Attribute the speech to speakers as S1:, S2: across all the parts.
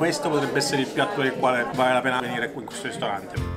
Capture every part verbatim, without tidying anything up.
S1: questo potrebbe essere il piatto del quale vale la pena venire qui in questo ristorante.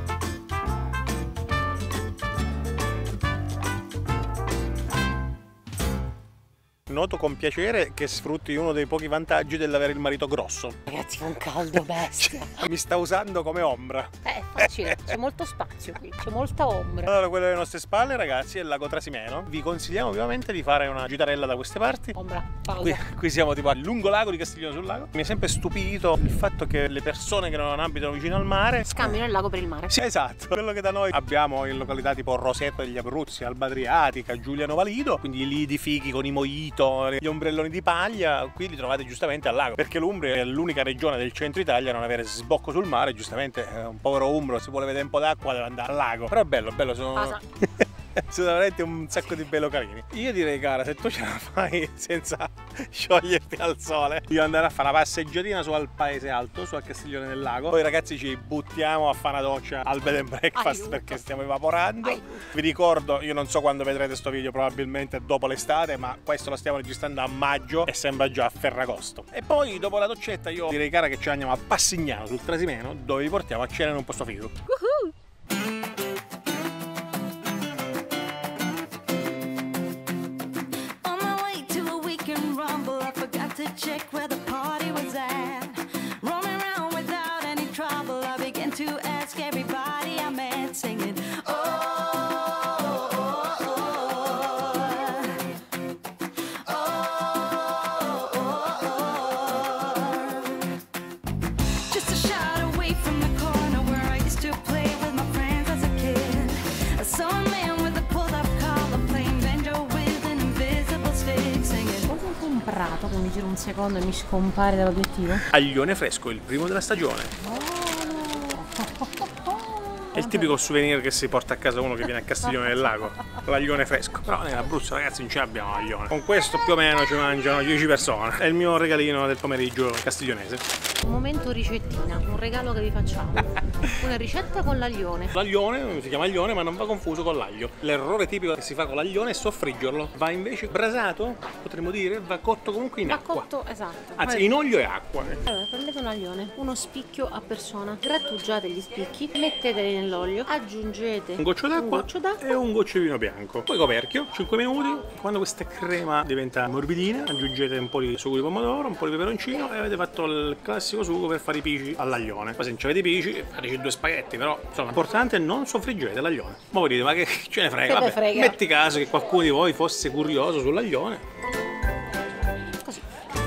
S1: Noto con piacere che sfrutti uno dei pochi vantaggi dell'avere il marito grosso.
S2: Ragazzi, fa un caldo bestia.
S1: Mi sta usando come ombra.
S2: È facile, c'è molto spazio qui, c'è molta ombra.
S1: Allora, quello alle nostre spalle, ragazzi, è il lago Trasimeno. Vi consigliamo vivamente di fare una gitarella da queste parti.
S2: Ombra, pausa.
S1: Qui, qui siamo tipo al lungo lago di Castiglione sul Lago. Mi è sempre stupito il fatto che le persone che non abitano vicino al mare
S2: scambiano il lago per il mare.
S1: Sì, esatto. Quello che da noi abbiamo in località tipo Roseto degli Abruzzi, Alba Adriatica, Giuliano Valido, quindi i lidi fichi con i mojito, gli ombrelloni di paglia, qui li trovate giustamente al lago, perché l'Umbria è l'unica regione del centro Italia a non avere sbocco sul mare. Giustamente un povero umbro, se vuole vedere un po' d'acqua deve andare al lago, però è bello, bello, sono... sono veramente un sacco di bei localini. Io direi, cara, se tu ce la fai senza scioglierti al sole, io andare a fare una passeggiatina su al Paese Alto, su al Castiglione del Lago. Poi ragazzi ci buttiamo a fare una doccia al bed and breakfast. Aiuto. Perché stiamo evaporando. Aiuto. Vi ricordo, io non so quando vedrete questo video, probabilmente dopo l'estate, ma questo lo stiamo registrando a maggio e sembra già a Ferragosto. E poi dopo la doccetta io direi, cara, che ci andiamo a Passignano sul Trasimeno, dove vi portiamo a cena in un posto figo. Uh-huh.
S3: Check where the party was at. Roaming around without any trouble, I began to ask everybody I met, singing, oh, oh, oh, oh, oh, oh, oh. Just a shot away from the corner where I used to play with my friends as a kid. I saw a man with a pulled-up collar playing banjo with an invisible stick, singing.
S2: Che mi giro un secondo e mi scompare dall'obiettivo.
S1: Aglione fresco, il primo della stagione. È il tipico souvenir che si porta a casa uno che viene a Castiglione del Lago, l'aglione fresco. Però nell'Abruzzo, ragazzi, non ce l'abbiamo l'aglione. Con questo più o meno ci mangiano dieci persone. È il mio regalino del pomeriggio castiglionese.
S2: Un momento ricettina, un regalo che vi facciamo. Una ricetta con l'aglione.
S1: L'aglione si chiama aglione, ma non va confuso con l'aglio. L'errore tipico che si fa con l'aglione è soffriggerlo. Va invece brasato, potremmo dire, va cotto comunque in
S2: va
S1: acqua.
S2: Va cotto, esatto.
S1: Anzi, in olio e acqua.
S2: Allora, prendete un aglione, uno spicchio a persona, grattugiate gli spicchi, metteteli nell'olio, aggiungete
S1: un goccio d'acqua e un goccio di vino bianco. Poi coperchio, cinque minuti. Quando questa crema diventa morbidina, aggiungete un po' di sugo di pomodoro, un po' di peperoncino e avete fatto il classico sugo per fare i pici all'aglione. Poi se non avete i pici, fateci due spaghetti, però insomma l'importante è non soffriggete l'aglione. Ma voi dite, ma che ce ne frega? Vabbè, frega. Metti caso che qualcuno di voi fosse curioso sull'aglione.
S2: Così.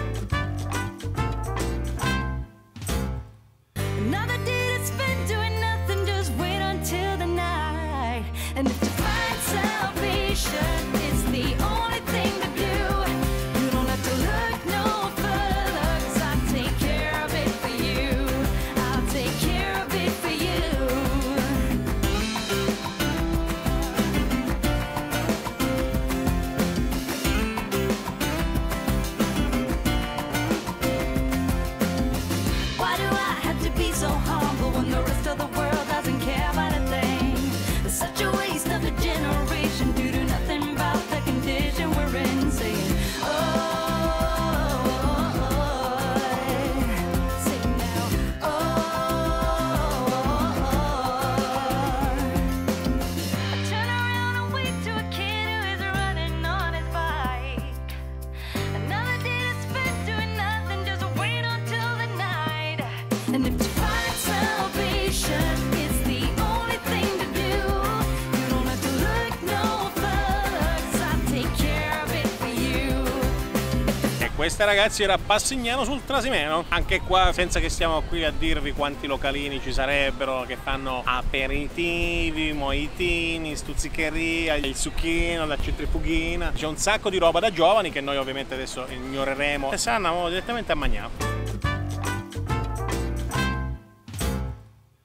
S1: Questa, ragazzi, era Passignano sul Trasimeno. Anche qua, senza che stiamo qui a dirvi quanti localini ci sarebbero che fanno aperitivi, moitini, stuzzicheria, il succhino, la centrifughina. C'è un sacco di roba da giovani che noi ovviamente adesso ignoreremo e se andiamo direttamente a mangiare.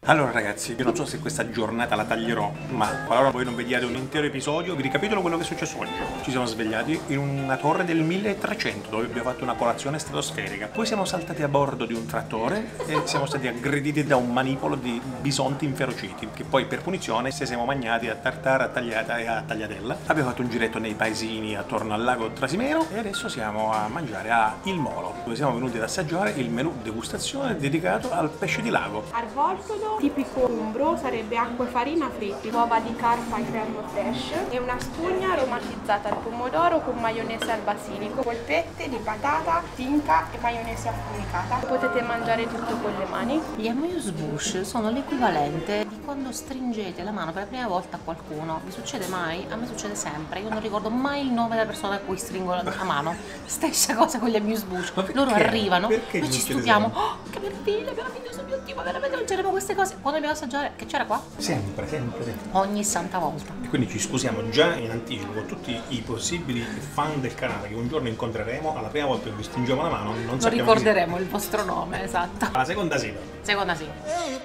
S1: Allora ragazzi, io non so se questa giornata la taglierò, ma qualora voi non vediate un intero episodio, vi ricapitolo quello che è successo oggi. Ci siamo svegliati in una torre del milletrecento dove abbiamo fatto una colazione stratosferica. Poi siamo saltati a bordo di un trattore e siamo stati aggrediti da un manipolo di bisonti inferociti, che poi per punizione se siamo mangiati a tartara, a tagliata e a tagliatella. Abbiamo fatto un giretto nei paesini attorno al lago Trasimeno e adesso siamo a mangiare a Il Molo, dove siamo venuti ad assaggiare il menù degustazione dedicato al pesce di lago.
S4: Arvoltodo, tipico umbro, sarebbe acqua e farina fritti, uova di carpa e creme fraiche e una spugna aromatizzata al pomodoro con maionese al basilico, polpette di patata, tinca e maionese affumicata. Potete mangiare tutto con le mani.
S2: Gli amuse-bouche sono l'equivalente di quando stringete la mano per la prima volta a qualcuno. Vi succede mai? A me succede sempre. Io non ricordo mai il nome della persona a cui stringo la mano. Stessa cosa con gli amuse-bouche. Loro arrivano,
S1: Perché
S2: noi ci stupiamo. Oh, che meraviglia, meraviglioso, mio Dio, ma veramente non c'erano queste cose. Quando dobbiamo assaggiare, che c'era qua?
S1: Sempre, sempre, sempre.
S2: Ogni santa volta.
S1: E quindi ci scusiamo già in anticipo con tutti i possibili fan del canale che un giorno incontreremo. Alla prima volta che vi stringiamo la mano non
S2: Non
S1: sappiamo
S2: ricorderemo il vostro nome, esatto.
S1: La seconda sì.
S2: Seconda sì.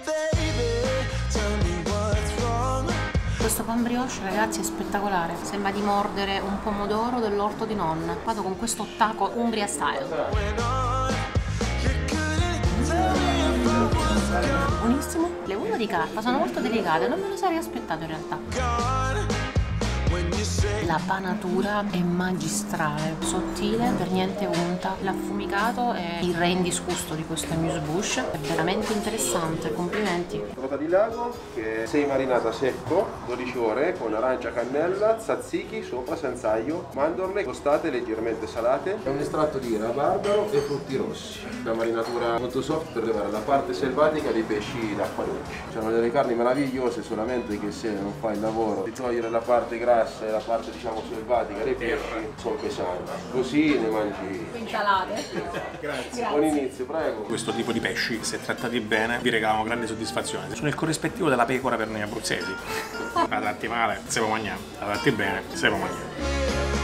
S2: Questo pan brioche, ragazzi, è spettacolare. Sembra di mordere un pomodoro dell'orto di nonna. Vado con questo taco Umbria style. Buonissimo. Le uova di carpa sono molto delicate, non me lo sarei aspettato in realtà. La panatura è magistrale, sottile, per niente unta. L'affumicato è il re indiscusso di questo amuse-bouche, è veramente interessante, complimenti.
S5: Trota di lago che sei marinata secco dodici ore con arancia, cannella, tzatziki sopra senza aglio, mandorle tostate leggermente salate e un estratto di rabarbaro e frutti rossi. Una marinatura molto soft per levare la parte selvatica dei pesci d'acqua dolce. Sono delle carni meravigliose, solamente che se non fai il lavoro di togliere la parte grassa e la parte diciamo selvatica dei pesci sono pesanti. Così ne mangi.
S2: Insalate.
S5: Grazie. Buon inizio, prego.
S1: Questo tipo di pesci, se trattati bene, vi regalano grande soddisfazione. Sono il corrispettivo della pecora per noi abruzzesi. La tratti male, se può mangiare. La tratti bene, se può mangiare.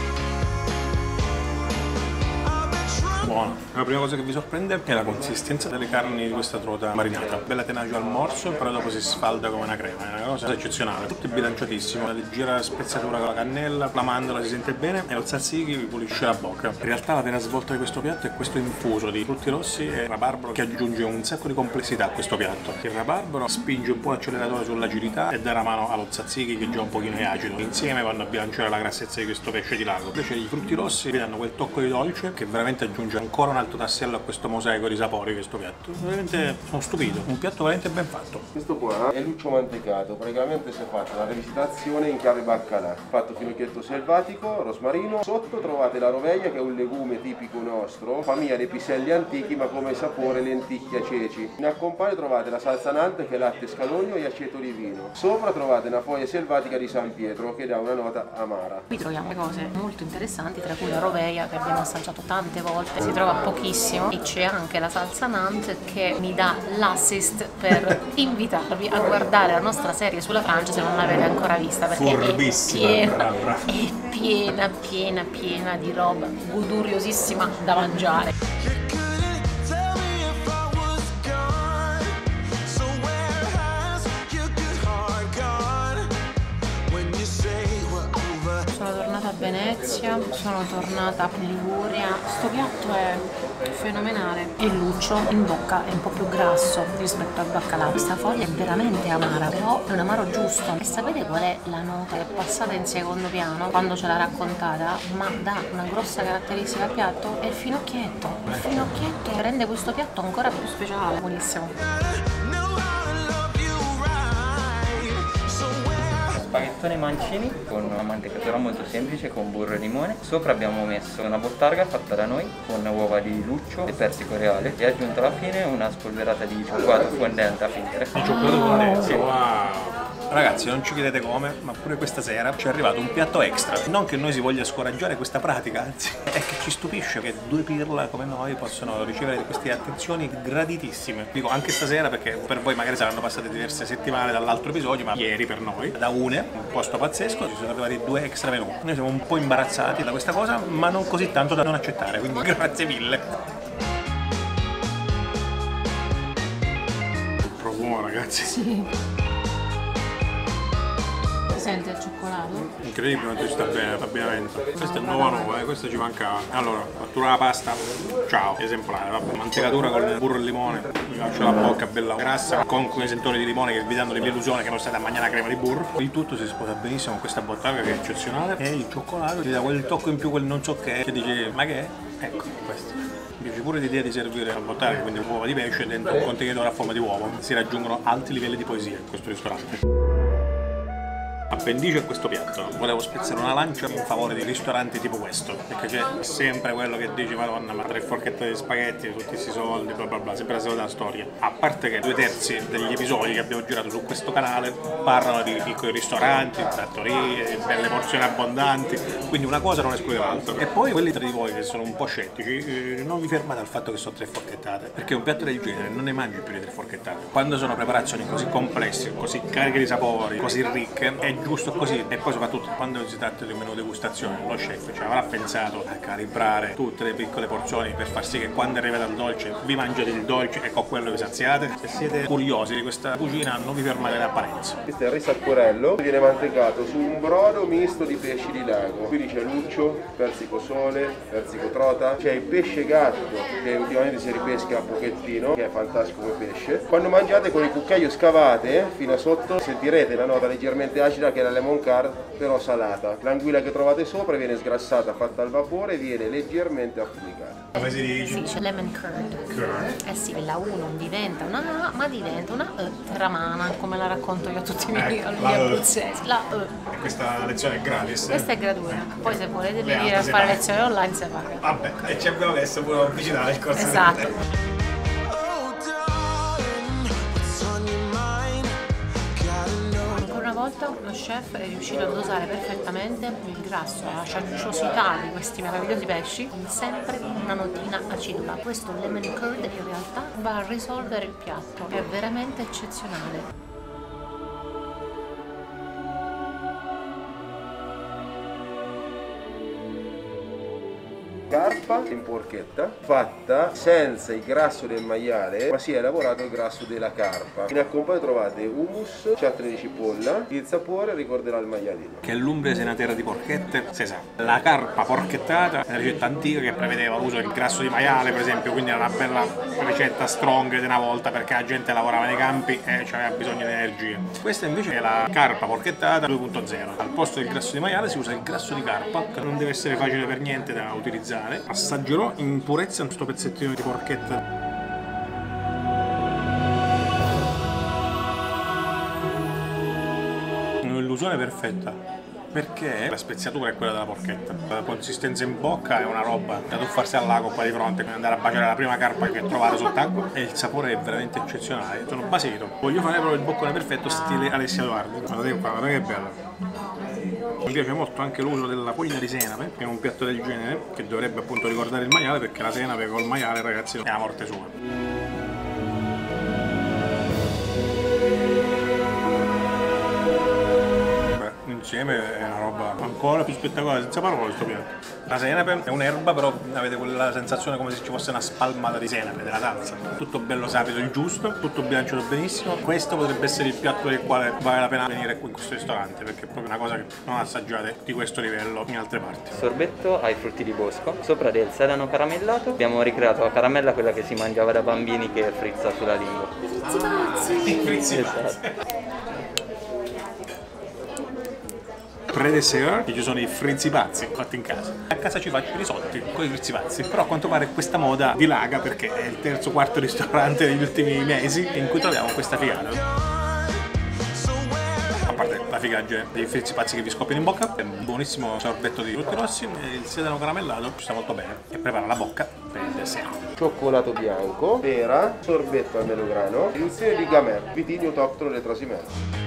S1: Buono. La prima cosa che vi sorprende è la consistenza delle carni di questa trota marinata. Bella tenace al morso, però dopo si sfalda come una crema. È una cosa eccezionale. Tutto è bilanciatissimo. Una leggera spezzatura con la cannella, la mandorla si sente bene e lo tzatziki vi pulisce la bocca. In realtà la vera svolta di questo piatto è questo infuso di frutti rossi e rabarbaro che aggiunge un sacco di complessità a questo piatto. Il rabarbaro spinge un po' l'acceleratore sull'acidità e dà la mano allo tzatziki che già un pochino è acido. Insieme vanno a bilanciare la grassezza di questo pesce di lago. Invece i frutti rossi vi danno quel tocco di dolce che veramente aggiunge ancora un altro tassello a questo mosaico di sapori, questo piatto. Veramente sono stupito, un piatto veramente ben fatto.
S5: Questo qua è luccio mantecato, praticamente si è fatta la rivisitazione in chiave baccalà. Fatto finocchietto selvatico, rosmarino. Sotto trovate la roveglia che è un legume tipico nostro, famiglia dei piselli antichi ma come sapore lenticchia ceci. In accompagno trovate la salsa nante che è latte scalogno e aceto di vino. Sopra trovate una foglia selvatica di San Pietro che dà una nota amara.
S2: Qui troviamo cose molto interessanti, tra cui la rovea che abbiamo assaggiato tante volte, si trova pochissimo, e c'è anche la salsa Nantes che mi dà l'assist per invitarvi a guardare la nostra serie sulla Francia se non l'avete ancora vista, perché
S1: Furbissima,
S2: è piena,
S1: brava, brava.
S2: è piena, piena, piena di roba goduriosissima da mangiare. Sono tornata a Venezia, sono tornata in Liguria. Sto piatto è fenomenale. Il luccio in bocca è un po' più grasso rispetto al baccalà. Questa foglia è veramente amara, però è un amaro giusto. E sapete qual è la nota che è passata in secondo piano quando ce l'ha raccontata? Ma dà una grossa caratteristica al piatto, è il finocchietto. Il finocchietto rende questo piatto ancora più speciale. Buonissimo.
S6: Spaghettone mancini con una mantecatura molto semplice con burro e limone. Sopra abbiamo messo una bottarga fatta da noi con uova di luccio e persico reale e aggiunto alla fine una spolverata di cioccolato fondente a finire.
S1: Il cioccolato fondente, wow! Ragazzi, non ci chiedete come, ma pure questa sera ci è arrivato un piatto extra. Non che noi si voglia scoraggiare questa pratica, anzi, è che ci stupisce che due pirla come noi possono ricevere queste attenzioni graditissime. Dico anche stasera perché per voi magari saranno passate diverse settimane dall'altro episodio, ma ieri per noi, da Une, un posto pazzesco, ci sono arrivati due extra menù. Noi siamo un po' imbarazzati da questa cosa, ma non così tanto da non accettare, quindi grazie mille. mo' ragazzi.
S2: Sì. Sente il cioccolato?
S1: Incredibile quanto ci sta bene l'abbinamento. Questa è nuova nuova, eh, questa ci mancava. Allora, fattura la pasta, ciao, esemplare, vabbè. Mantecatura con il burro e il limone, mi lascio la bocca bella grassa, con quei sentori di limone che vi danno l'illusione che non state a mangiare la crema di burro. Il tutto si sposa benissimo con questa bottarga che è eccezionale e il cioccolato ti dà quel tocco in più, quel non so che, che dici, ma che è? Ecco, questo. Mi piace pure l'idea di servire la bottarga, quindi uova di pesce dentro un contenitore a forma di uovo. Si raggiungono alti livelli di poesia in questo ristorante. Appendice a questo piatto, volevo spezzare una lancia in favore di ristoranti tipo questo, perché c'è sempre quello che dice madonna ma tre forchette di spaghetti, tutti questi soldi, bla bla bla, sempre la solita storia. A parte che due terzi degli episodi che abbiamo girato su questo canale parlano di piccoli ristoranti, trattorie, belle porzioni abbondanti, quindi una cosa non esclude l'altra. E poi quelli tra di voi che sono un po' scettici, eh, non vi fermate al fatto che sono tre forchettate, perché un piatto del genere non ne mangi più di tre forchettate. Quando sono preparazioni così complesse, così cariche di sapori, così ricche, è giusto così. E poi soprattutto quando si tratta di un menù degustazione, lo chef ci avrà pensato a calibrare tutte le piccole porzioni per far sì che quando arrivate al dolce vi mangiate il dolce e con quello vi saziate. Se siete curiosi di questa cucina non vi fermate alle apparenze.
S5: Questo è il riso al corello, viene mantecato su un brodo misto di pesci di lago. Quindi c'è luccio, persico sole, persico trota, c'è il pesce gatto che ultimamente si ripesca un pochettino, che è fantastico come pesce. Quando mangiate con il cucchiaio scavate fino a sotto sentirete la nota leggermente acida che è la lemon curd, però salata. L'anguilla che trovate sopra viene sgrassata, fatta al vapore e viene leggermente affumicata.
S1: Come si dice?
S2: Sì, c'è lemon curd.
S1: Curd.
S2: Eh sì, la U non diventa una A, ma diventa una E teramana, come la racconto io a tutti i miei
S1: Ecco,
S2: alunni
S1: la E.
S2: abruzzesi. La E.
S1: E questa lezione è gratis?
S2: Questa è gratuita. Poi se volete
S1: Le
S2: venire
S1: altre
S2: a
S1: si
S2: fare
S1: paga.
S2: lezioni online si paga.
S1: Vabbè, e ci abbiamo messo pure la pubblicità del corso.
S2: Esatto. Ancora una volta lo chef è riuscito a dosare perfettamente il grasso, la cianciosità di questi meravigliosi pesci con sempre una notina acidula. Questo lemon curd in realtà va a risolvere il piatto, è veramente eccezionale.
S5: Carpa in porchetta fatta senza il grasso del maiale, ma si è lavorato il grasso della carpa. In accompagno trovate hummus, chutney di cipolla, il sapore ricorderà il maialino.
S1: Che l'Umbria sia una terra di porchette, si sa. La carpa porchettata è una ricetta antica che prevedeva l'uso del grasso di maiale, per esempio, quindi era una bella ricetta strong di una volta perché la gente lavorava nei campi e aveva bisogno di energia. Questa invece è la carpa porchettata due punto zero. Al posto del grasso di maiale si usa il grasso di carpa, che non deve essere facile per niente da utilizzare. Assaggerò in purezza questo pezzettino di porchetta. Un'illusione perfetta, perché la speziatura è quella della porchetta. La consistenza in bocca è una roba da tuffarsi all'acqua qua di fronte, andare a baciare la prima carpa che trovate sott'acqua, e il sapore è veramente eccezionale. Sono basito. Voglio fare proprio il boccone perfetto stile Alessia Edoardi. Guardate qua, guardate che bello. Mi piace molto anche l'uso della foglia di senape in un piatto del genere, che dovrebbe appunto ricordare il maiale, perché la senape col maiale, ragazzi, è la morte sua. Beh, insieme è una roba ancora più spettacolare, senza parole questo piatto. La senape è un'erba, però avete quella sensazione come se ci fosse una spalmata di senape, della salsa. Tutto bello sapido, il giusto, tutto bilanciato benissimo. Questo potrebbe essere il piatto per il quale vale la pena venire qui in questo ristorante, perché è proprio una cosa che non assaggiate di questo livello in altre parti.
S6: Sorbetto ai frutti di bosco, sopra del sedano caramellato. Abbiamo ricreato la caramella, quella che si mangiava da bambini, che frizza sulla lingua.
S2: Frizzi pazzi!
S1: Frizzi
S6: Esatto.
S1: Pre-dessert ci sono i frizzi pazzi fatti in casa. A casa ci faccio i risotti con i frizzi pazzi, però a quanto pare questa moda dilaga perché è il terzo quarto ristorante degli ultimi mesi in cui troviamo questa figata. A parte la figaggine dei frizzi pazzi che vi scoppiano in bocca, è un buonissimo sorbetto di frutti rossi e il sedano caramellato ci sta molto bene e prepara la bocca per il dessert.
S5: Cioccolato bianco, pera, sorbetto al melograno, insieme di gamay, vitigno autoctono del Trasimeno.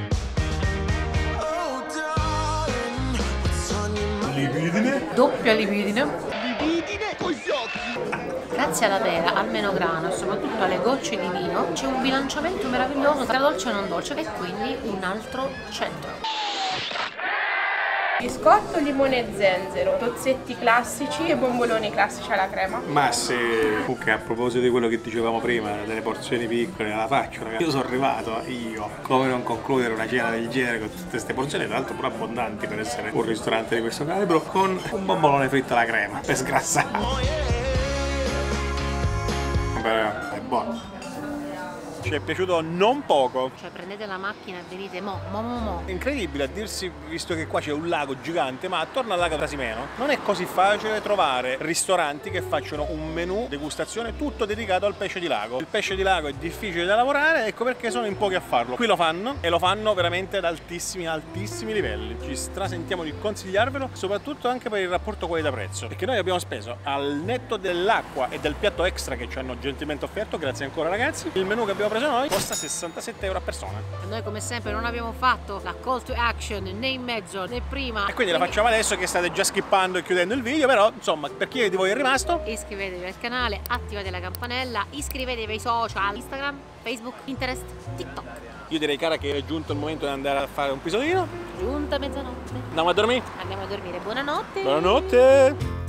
S1: Libidine.
S2: Doppia libidine. Libidine con gli occhi. Grazie alla pera, al melograno e soprattutto alle gocce di vino c'è un bilanciamento meraviglioso tra dolce e non dolce, che è quindi un altro centro.
S4: Biscotto, limone e zenzero, tozzetti classici e bomboloni classici alla crema.
S1: Ma se comunque a proposito di quello che dicevamo prima, delle porzioni piccole, la faccio ragazzi. Io sono arrivato, io, come non concludere una cena del genere con tutte queste porzioni, tra l'altro pure abbondanti per essere un ristorante di questo calibro, con un bombolone fritto alla crema, per sgrassare. Beh, è buono. Ci è piaciuto non poco.
S2: Cioè prendete la macchina e venite mo, mo, mo, mo.
S1: È incredibile a dirsi, visto che qua c'è un lago gigante, ma attorno al lago Trasimeno non è così facile trovare ristoranti che facciano un menù degustazione tutto dedicato al pesce di lago. Il pesce di lago è difficile da lavorare, ecco perché sono in pochi a farlo. Qui lo fanno e lo fanno veramente ad altissimi, altissimi livelli. Ci strasentiamo di consigliarvelo, soprattutto anche per il rapporto qualità-prezzo, perché noi abbiamo speso al netto dell'acqua e del piatto extra che ci hanno gentilmente offerto, grazie ancora ragazzi, il menù che abbiamo preso noi costa sessantasette euro a persona.
S2: E noi come sempre non abbiamo fatto la call to action né in mezzo né prima.
S1: E quindi la facciamo adesso che state già skippando e chiudendo il video, però insomma per chi di voi è rimasto,
S2: Iscrivetevi al canale, attivate la campanella, iscrivetevi ai social, Instagram, Facebook, Pinterest, TikTok.
S1: io direi cara che è giunto il momento di andare a fare un pisodino.
S2: Giunta mezzanotte.
S1: Andiamo a dormire?
S2: Andiamo a dormire, buonanotte.
S1: Buonanotte!